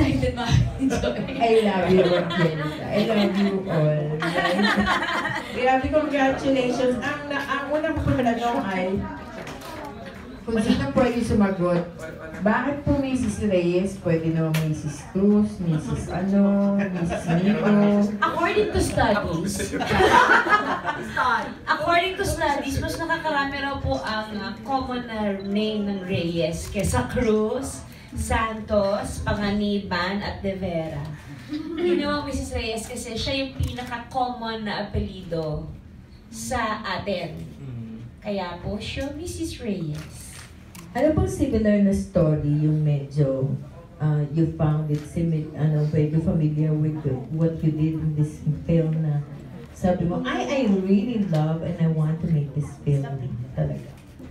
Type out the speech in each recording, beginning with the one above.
excited ma-enjoy. I love you, Angelica. I love you all. Grabe, congratulations. Ang unang ko tanong ay, kung sino pwede sumagot, bakit po Mrs. Reyes? Pwede naman Mrs. Cruz, Mrs. Mrs. Nico. According to studies, mas nakakarami raw po ang common na name ng Reyes kesa Cruz, Santos, Panganiban, at De Vera. Ginawa Mrs. Reyes kasi siya yung pinaka-common na apelido sa atin. Kaya po siya Mrs. Reyes. Ano pong similar na story yung medyo you found it medyo familiar with what you did in this film na sabi mo, I really love and I want to make this film talaga.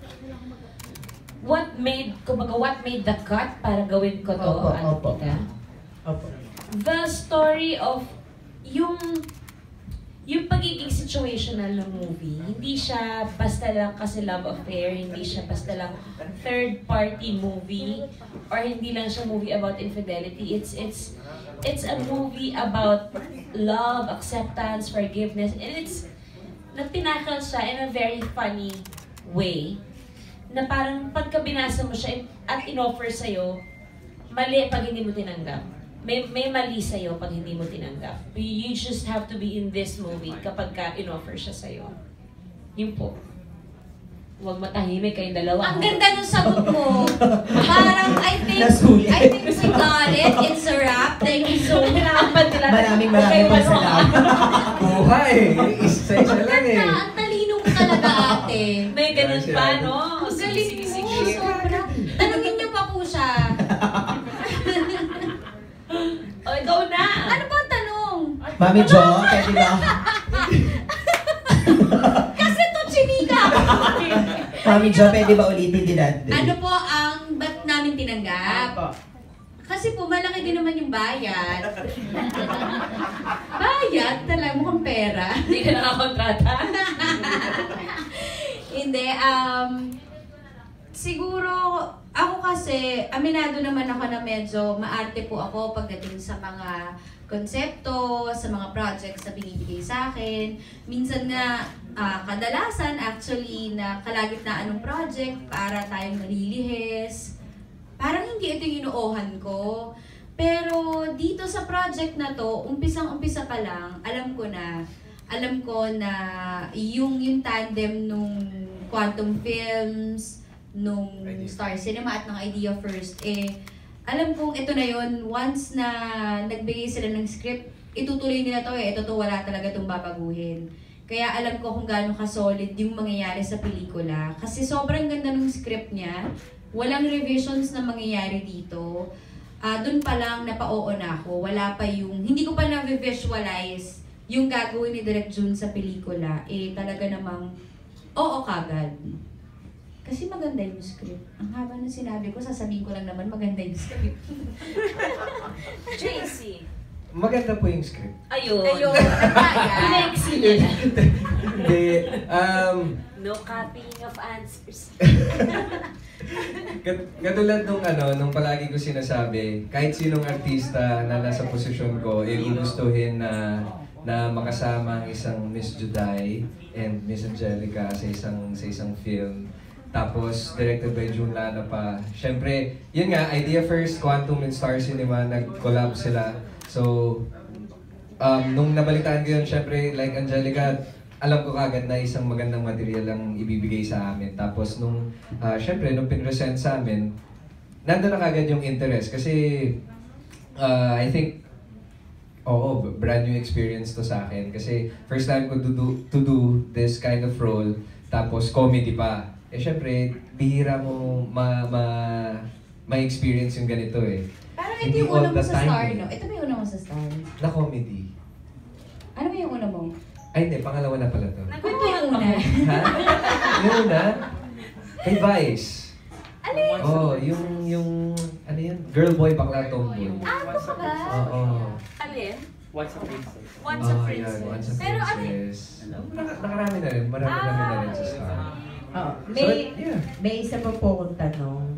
What made the cut para gawin ko to, Opo. The story of yung pagiging situational ng movie, hindi siya basta lang kasi love affair, hindi siya basta lang third-party movie, or hindi lang siya movie about infidelity. It's a movie about love, acceptance, forgiveness, and it's natinakal siya in a very funny way, na parang pagka binasa mo siya at in-offer sa'yo, mali pag hindi mo tinanggap. May mali sa'yo pag hindi mo tinanggap. You just have to be in this movie kapag ka in-offer siya sa'yo. Yun po. Huwag matahimik kayong dalawa. Ang ganda ng sagot mo. Parang, I think we got it. It's a wrap. Thank you so much. Maraming pong salamat. Buhay! Isa-isa lang eh. Ang talino mo talaga, ate. May ganun pa, no? Ang galing mo. Sobra. Tanungin niyo pa po siya. O, ikaw na! Ano ba ang tanong? Mami Jo, pwede ba? Kasi to chinika! Mami Jo, pwede ba ulitin din natin? Ano po ang ba't namin tinanggap? Kasi po, malaki din naman yung bayad. Bayad? Talaga, mukhang pera. Hindi ka nakakontrata? Hindi, siguro, ako kasi, aminado naman ako na medyo maarte po ako pagdating sa mga konsepto, sa mga projects na binibigay sa akin. Minsan nga, kadalasan actually, na kalagitnaan ng project para tayong nalilihis. Parang hindi ito yung inuohan ko. Pero dito sa project na to, umpisang-umpisa pa lang, alam ko na yung tandem nung Quantum Films, nung Star Cinema at ng Idea First, alam kong ito na yun, once na nagbigay sila ng script, itutuloy nila to ito to, wala talaga itong babaguhin. Kaya alam ko kung gaano ka-solid yung mangyayari sa pelikula. Kasi sobrang ganda ng script niya, walang revisions na mangyayari dito. Doon pa lang napa-oo na ako, wala pa yung, hindi ko pa na-visualize yung gagawin ni Direk Jun sa pelikula, talaga namang oo kagad. Kasi maganda yung script. Ang haba ng sinabi ko, sasabihin ko lang naman maganda yung script. JC. Maganda po yung script. Ayun. Next niya. Hindi. No copying of answers. Katulad nung palagi ko sinasabi, kahit sinong artista na nasa posisyon ko, gugustuhin na makasama ang isang Miss Juday and Miss Angelica sa isang film. Tapos, directed by June Lana pa. Siyempre, yun nga, Idea First, Quantum and Star Cinema, nag-collab sila. So, nung nabalitaan ko yun, siyempre, like Angelica, alam ko kagad na isang magandang material ang ibibigay sa amin. Tapos, siyempre, nung pinresent sa amin, nandun na kagad yung interest. Kasi, I think, brand new experience to sa akin. Kasi, first time ko to do this kind of role, tapos comedy pa. Siyempre, bihira mo ma-experience yung ganito eh. Parang ito yung una mo sa Star, no? Ito ba yung una mo sa Star? Na comedy. Ano ba yung una mo? Ay, hindi. Pangalawa na pala to. Kwento yung una. Ha? Yung una? Kay Vice. Ano yun? Yung ano yun? Girl boy, bakla tomboy. Ano ka ba? Oo. Alin? Once a Princess. Once a Princess. Yan, Once a Pero ano Princess. Nakarami na rin. Marami na rin sa Star. May isa pa po akong tanong.